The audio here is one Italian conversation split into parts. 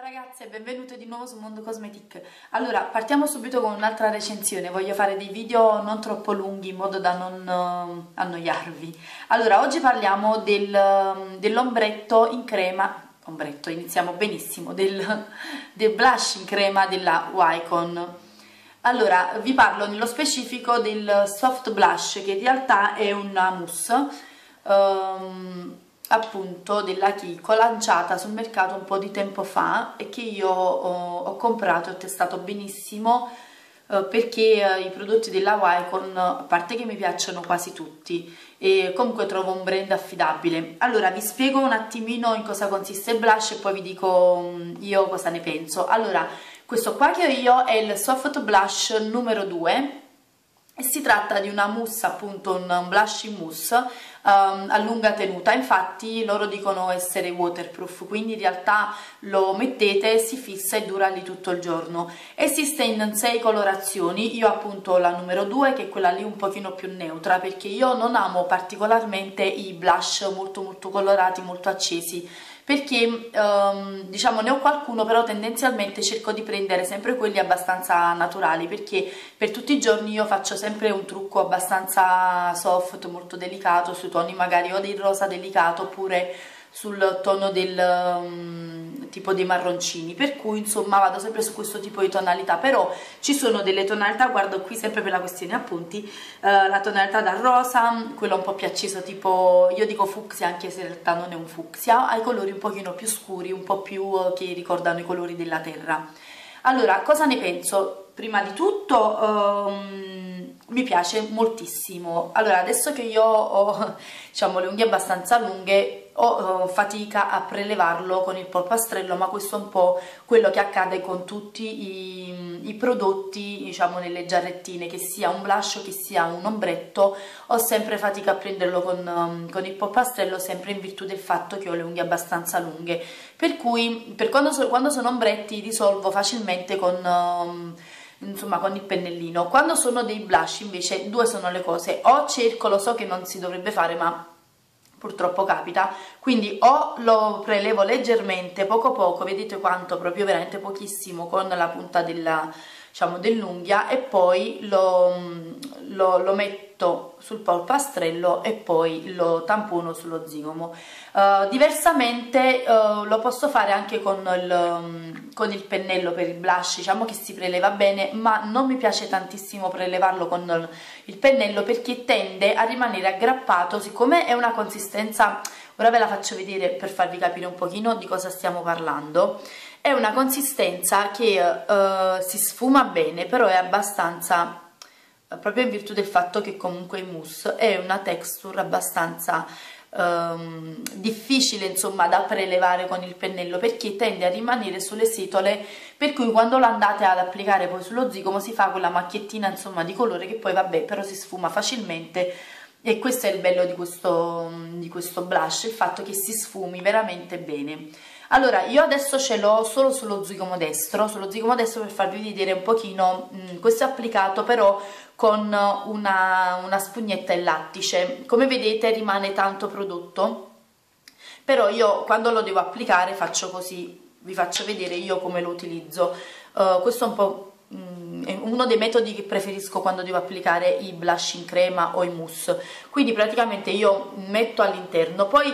Ragazze e benvenute di nuovo su Mondo Cosmetic. Allora, partiamo subito con un'altra recensione. Voglio fare dei video non troppo lunghi in modo da non annoiarvi. Allora, oggi parliamo dell'ombretto in crema. Ombretto, iniziamo benissimo, del blush in crema della Wycon. Allora, vi parlo nello specifico del soft blush, che in realtà è una mousse appunto della Kiko, lanciata sul mercato un po' di tempo fa e che io ho comprato e ho testato benissimo, perché i prodotti della Wycon, a parte che mi piacciono quasi tutti e comunque trovo un brand affidabile. Allora vi spiego un attimino in cosa consiste il blush e poi vi dico io cosa ne penso. Allora, questo qua che ho io è il soft blush numero 2 e si tratta di una mousse, appunto un blush in mousse a lunga tenuta. Infatti loro dicono essere waterproof, quindi in realtà lo mettete, si fissa e dura lì tutto il giorno. Esiste in 6 colorazioni, io appunto ho la numero 2 che è quella lì un pochino più neutra, perché io non amo particolarmente i blush molto colorati, molto accesi, perché diciamo ne ho qualcuno, però tendenzialmente cerco di prendere sempre quelli abbastanza naturali, perché per tutti i giorni io faccio sempre un trucco abbastanza soft, molto delicato, sui toni magari o del rosa delicato oppure sul tono del tipo dei marroncini, per cui insomma vado sempre su questo tipo di tonalità. Però ci sono delle tonalità, guardo qui sempre per la questione appunti, la tonalità da rosa, quella un po' più acceso, tipo io dico fucsia anche se in realtà non è un fucsia, ha i colori un pochino più scuri, un po' più che ricordano i colori della terra. Allora, cosa ne penso? Prima di tutto mi piace moltissimo. Allora, adesso che io ho diciamo le unghie abbastanza lunghe, ho fatica a prelevarlo con il polpastrello, ma questo è un po' quello che accade con tutti i prodotti, diciamo nelle giarrettine, che sia un blush o che sia un ombretto, ho sempre fatica a prenderlo con il polpastrello, sempre in virtù del fatto che ho le unghie abbastanza lunghe, per cui quando sono ombretti risolvo facilmente insomma con il pennellino. Quando sono dei blush invece due sono le cose: o cerco, lo so che non si dovrebbe fare ma purtroppo capita, quindi o lo prelevo leggermente, poco, vedete quanto, proprio veramente pochissimo, con la punta diciamo dell'unghia, e poi lo metto sul polpastrello e poi lo tampono sullo zigomo. Diversamente lo posso fare anche con il pennello per il blush, diciamo che si preleva bene, ma non mi piace tantissimo prelevarlo con il pennello perché tende a rimanere aggrappato. Siccome è una consistenza, ora ve la faccio vedere per farvi capire un pochino di cosa stiamo parlando, è una consistenza che si sfuma bene, però è abbastanza, proprio in virtù del fatto che comunque il mousse è una texture abbastanza difficile insomma da prelevare con il pennello, perché tende a rimanere sulle setole, per cui quando lo andate ad applicare poi sullo zigomo si fa quella macchiettina insomma di colore che poi vabbè però si sfuma facilmente. E questo è il bello di questo blush, il fatto che si sfumi veramente bene. Allora, io adesso ce l'ho solo sullo zigomo destro per farvi vedere un pochino. Questo è applicato però con una spugnetta in lattice. Come vedete rimane tanto prodotto, però io quando lo devo applicare faccio così, vi faccio vedere io come lo utilizzo. Questo è un po' è uno dei metodi che preferisco quando devo applicare i blush in crema o in mousse. Quindi praticamente io metto all'interno, poi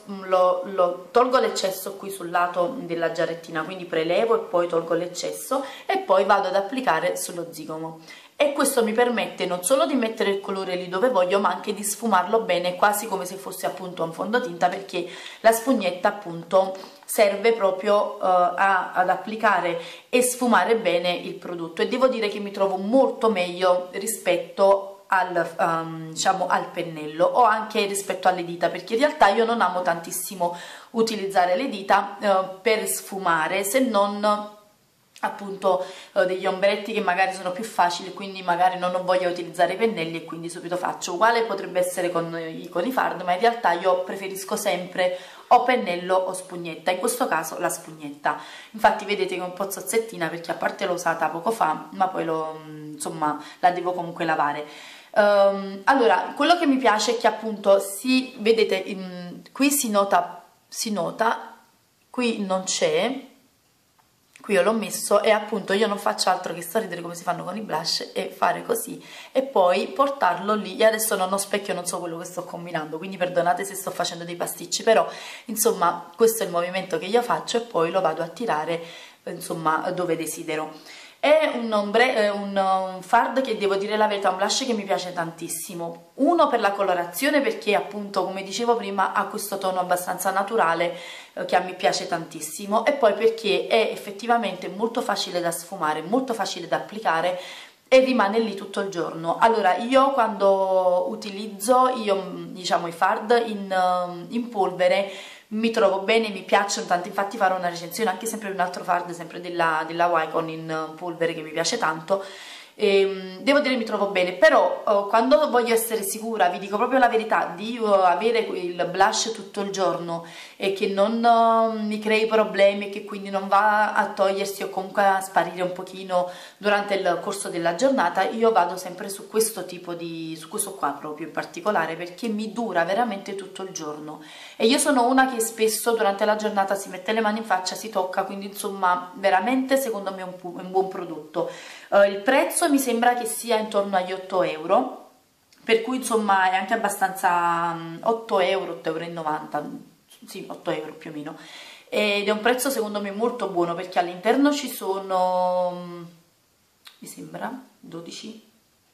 lo tolgo l'eccesso qui sul lato della giarrettina, quindi prelevo e poi tolgo l'eccesso e poi vado ad applicare sullo zigomo. E questo mi permette non solo di mettere il colore lì dove voglio, ma anche di sfumarlo bene, quasi come se fosse appunto un fondotinta, perché la spugnetta appunto serve proprio ad applicare e sfumare bene il prodotto. E devo dire che mi trovo molto meglio rispetto diciamo al pennello, o anche rispetto alle dita, perché in realtà io non amo tantissimo utilizzare le dita per sfumare, se non appunto degli ombretti che magari sono più facili, quindi magari non ho voglia di utilizzare i pennelli e quindi subito faccio. Uguale potrebbe essere con i fard, ma in realtà io preferisco sempre o pennello o spugnetta, in questo caso la spugnetta. Infatti vedete che è un po' zozzettina perché a parte l'ho usata poco fa, ma poi insomma la devo comunque lavare. Allora, quello che mi piace è che appunto vedete qui si nota, qui non c'è, qui io l'ho messo e appunto io non faccio altro che sorridere come si fanno con i blush e fare così e poi portarlo lì. E adesso non ho specchio, non so quello che sto combinando, quindi perdonate se sto facendo dei pasticci, però insomma questo è il movimento che io faccio e poi lo vado a tirare insomma dove desidero. È un fard che, devo dire la verità, un blush che mi piace tantissimo. Uno per la colorazione, perché appunto come dicevo prima ha questo tono abbastanza naturale che a me piace tantissimo, e poi perché è effettivamente molto facile da sfumare, molto facile da applicare e rimane lì tutto il giorno. Allora io quando utilizzo diciamo i fard in polvere mi trovo bene, mi piacciono tanto, infatti farò una recensione anche sempre di un altro fard, sempre della Wycon in polvere che mi piace tanto. Devo dire mi trovo bene, però quando voglio essere sicura, vi dico proprio la verità, di avere il blush tutto il giorno e che non mi crei problemi e che quindi non va a togliersi o comunque a sparire un pochino durante il corso della giornata, io vado sempre su questo tipo su questo qua proprio in particolare, perché mi dura veramente tutto il giorno e io sono una che spesso durante la giornata si mette le mani in faccia, si tocca, quindi insomma veramente secondo me è un buon prodotto. Il prezzo mi sembra che sia intorno agli 8 euro, per cui insomma è anche abbastanza 8 euro, 8,90 euro, sì 8 euro più o meno, ed è un prezzo secondo me molto buono perché all'interno ci sono, mi sembra 12,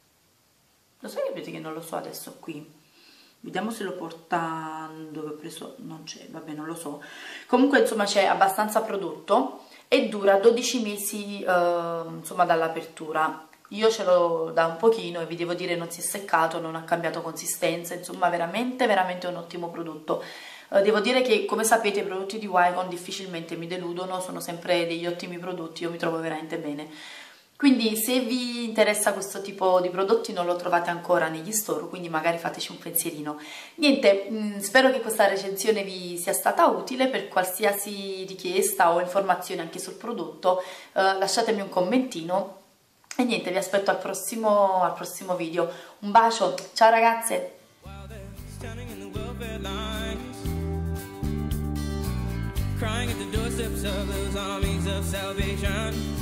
lo sapete che non lo so adesso qui, vediamo se lo porta dove ho preso, non c'è, vabbè non lo so, comunque insomma c'è abbastanza prodotto e dura 12 mesi insomma dall'apertura. Io ce l'ho da un pochino e vi devo dire non si è seccato, non ha cambiato consistenza, insomma veramente un ottimo prodotto. Devo dire che come sapete i prodotti di Wycon difficilmente mi deludono, sono sempre degli ottimi prodotti, io mi trovo veramente bene. Quindi se vi interessa questo tipo di prodotti non lo trovate ancora negli store, quindi magari fateci un pensierino. Niente, spero che questa recensione vi sia stata utile. Per qualsiasi richiesta o informazione anche sul prodotto lasciatemi un commentino e niente, vi aspetto al prossimo video. Un bacio, ciao ragazze! Crying at the doorsteps of those armies of salvation.